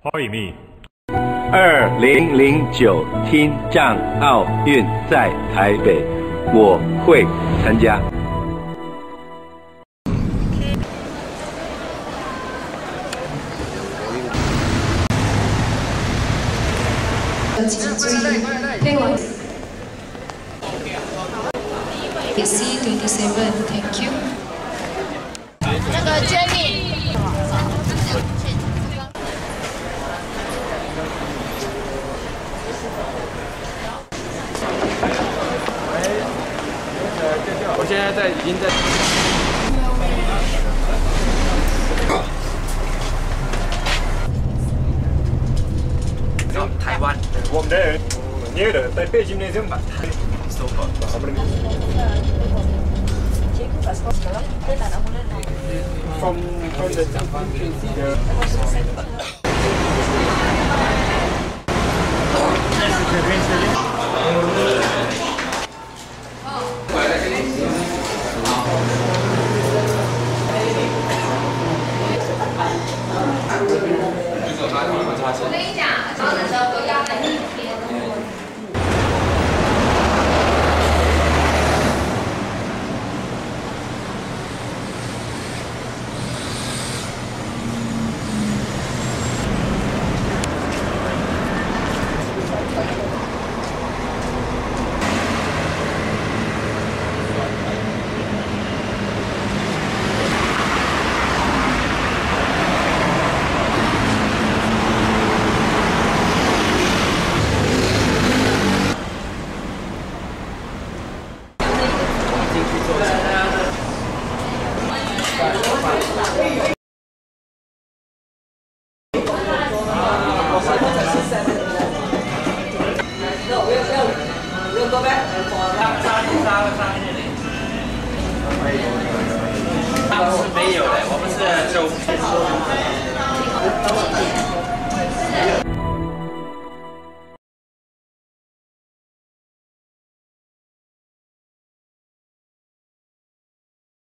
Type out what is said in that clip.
2009听障奥运在台北，我会参加。 请注意，配网。C27 ，Thank you。 那个 Jenny。 我现在已经在。台湾， 我们的，你的在北京那种吧。From the 我跟你讲，招的时候都要在一天。